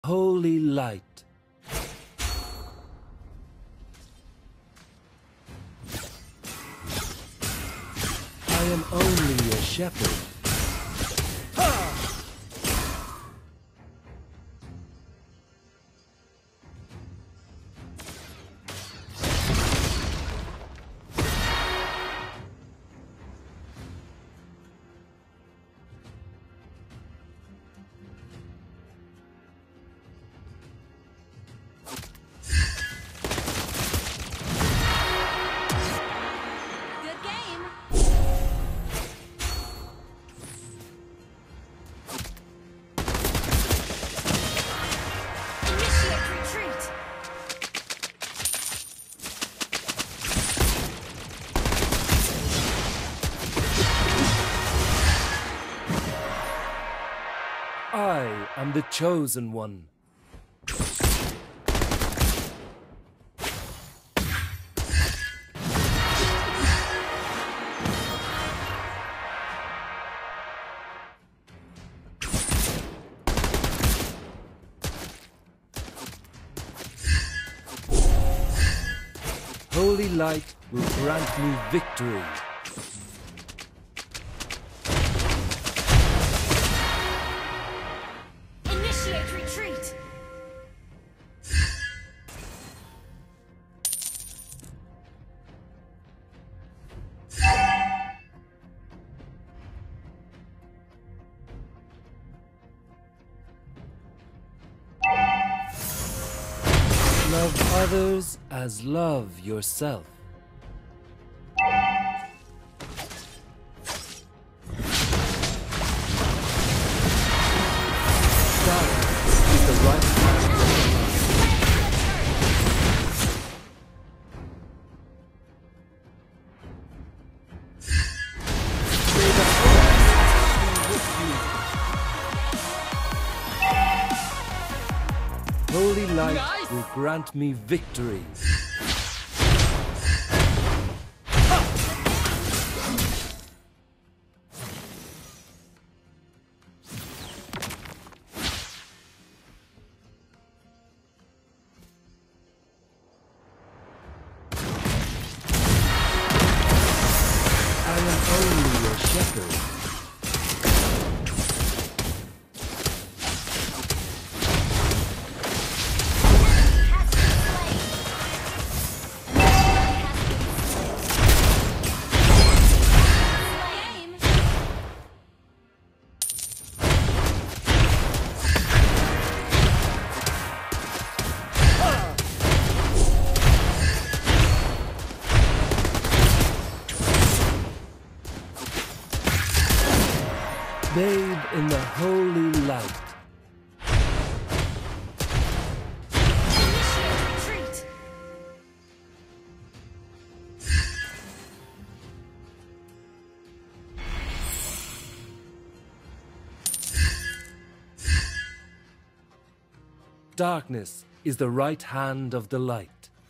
Holy light. I am only a shepherd. I am the chosen one. Holy light will grant me victory. Initiate retreat! Love others as love yourself. Darkness is the right hand. May the force be with you. Holy light will grant me victory. I am only a shepherd. Bathe in the holy light. Initiate retreat! Darkness is the right hand of the light.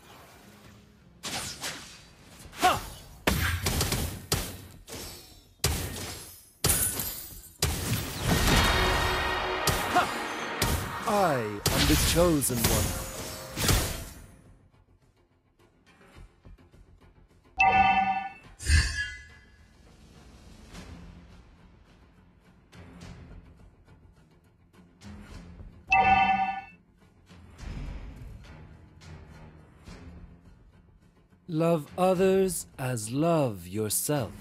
I am the chosen one. Love others as love yourself.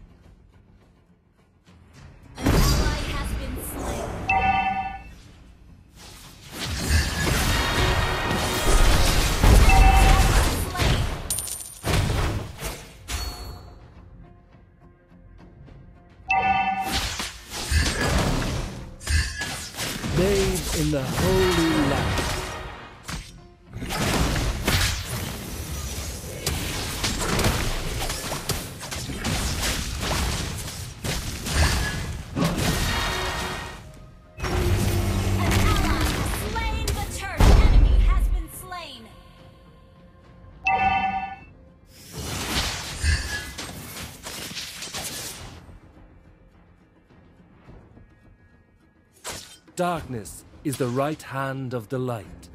An ally has been slain. Bathe in the holy light. Slain the turret enemy has been slain. Darkness is the right hand of the light.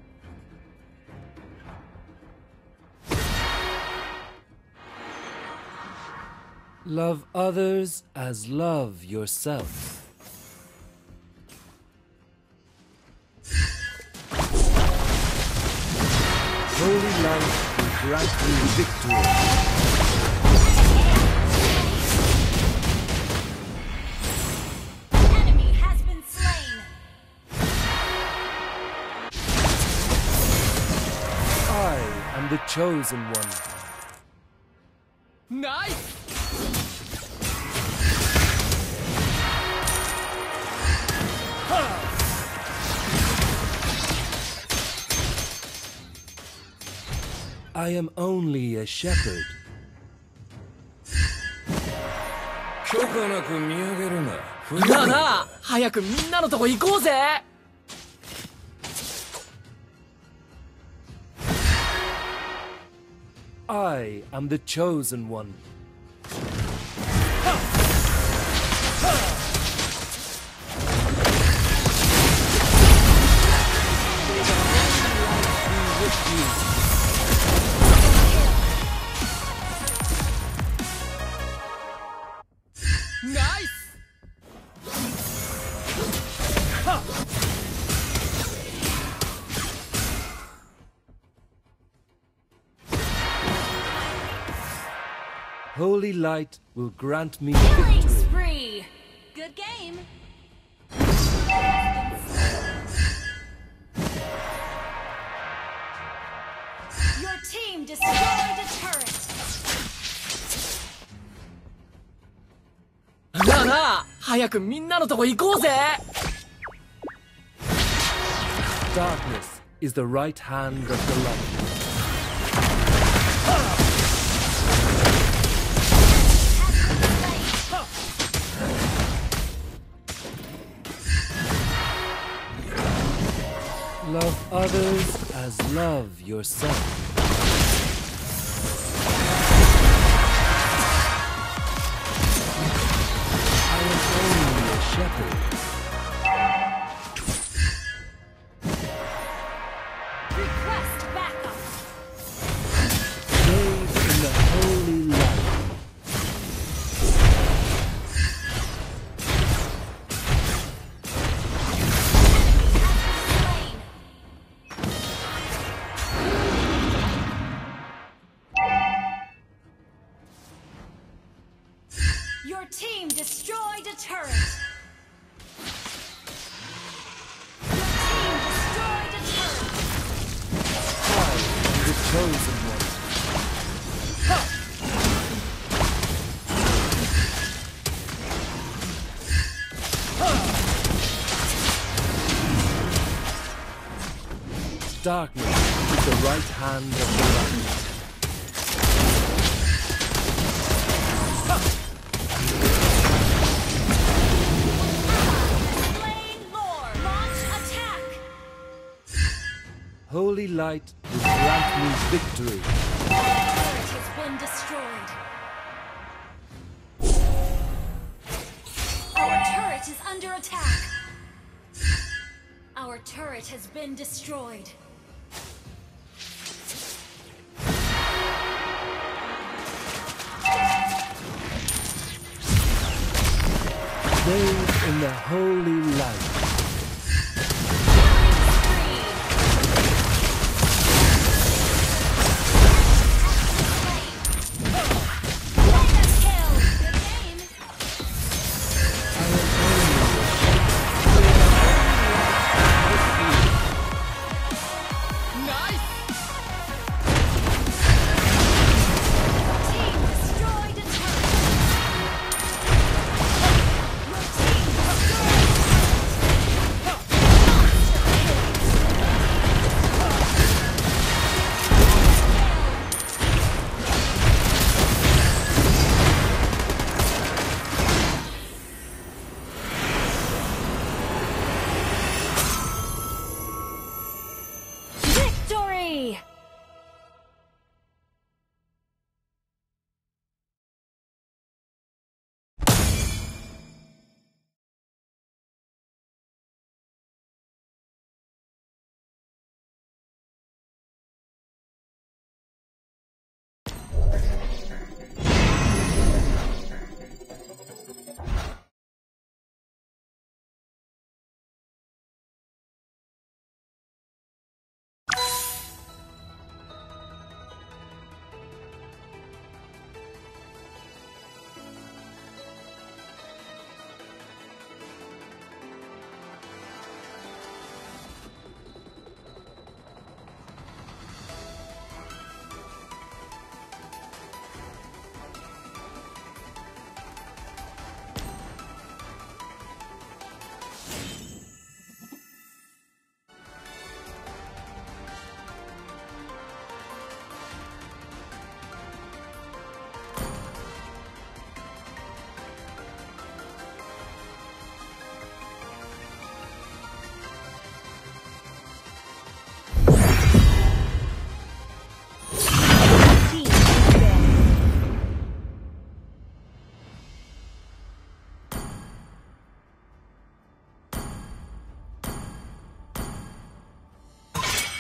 Love others as love yourself. Holy light will grant me victory. Enemy has been slain. I am the chosen one. Nice! I am only a shepherd. 許可なく見上げるな。 なあなあ、早くみんなのとこ行こうぜ。 I am the chosen one. Nice! Holy light will grant me Killing victory. spree. Good game. Your team destroyed a turret. なあなあ、早くみんなのとこ行こうぜ。 Darkness is the right hand of the light. Love others as love yourself. I am only a shepherd. Request backup. Bathe in the holy light. Slain. Your team destroyed a turret. Your team destroyed a turret. I am the chosen one. Darkness is the right hand of the light. Slain Lord. Launch attack. Holy light will grant me victory. Turret has been destroyed. Our turret is under attack. Our turret has been destroyed. Bathe in the holy light. Nice!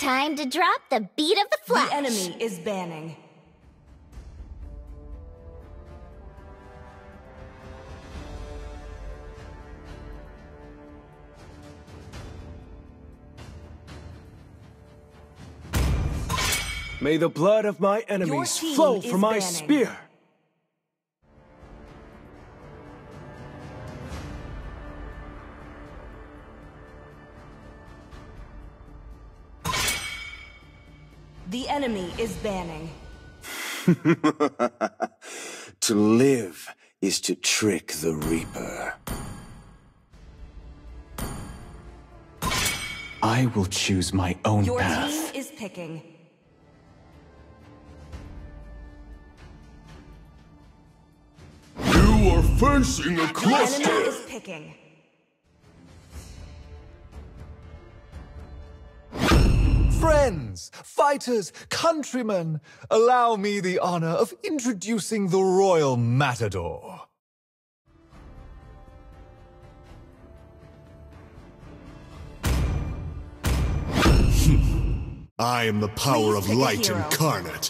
Time to drop the beat of the flash. The enemy is banning. May the blood of my enemies team flow is from my banning. spear. The enemy is banning. To live is to trick the Reaper. I will choose my own Your path. team is picking. You are facing a The enemy cluster. is picking. Friends, fighters, countrymen, allow me the honor of introducing the Royal Matador. I am the power Please of pick a light hero. incarnate.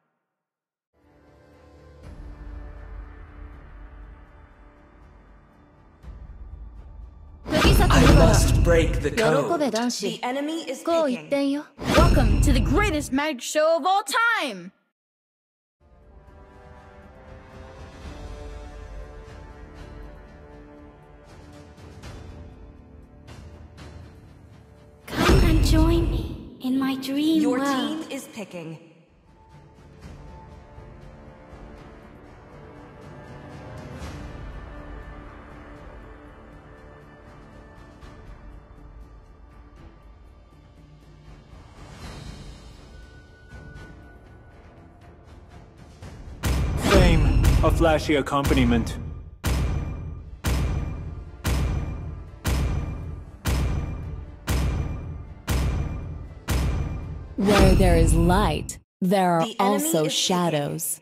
I must break the 喜 code. べ男子 The enemy is こう一 picking. 点よ Welcome to the greatest magic show of all time! Come and join me in my dream Your world. team is picking. Fame, a flashy accompaniment. Where there is light, there are The enemy also is shadows.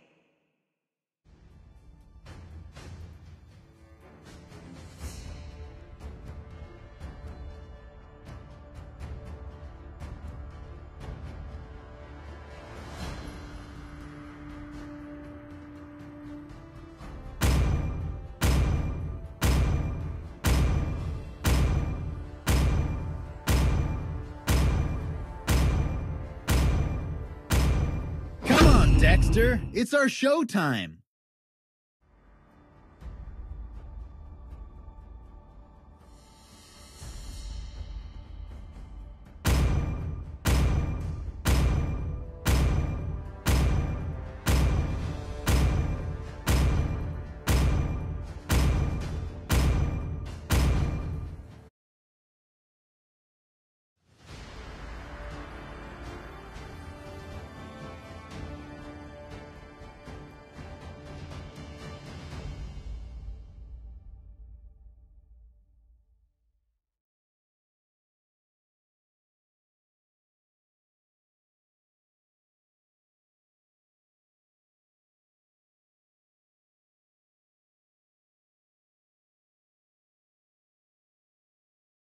Come on, Dexter. It's our showtime.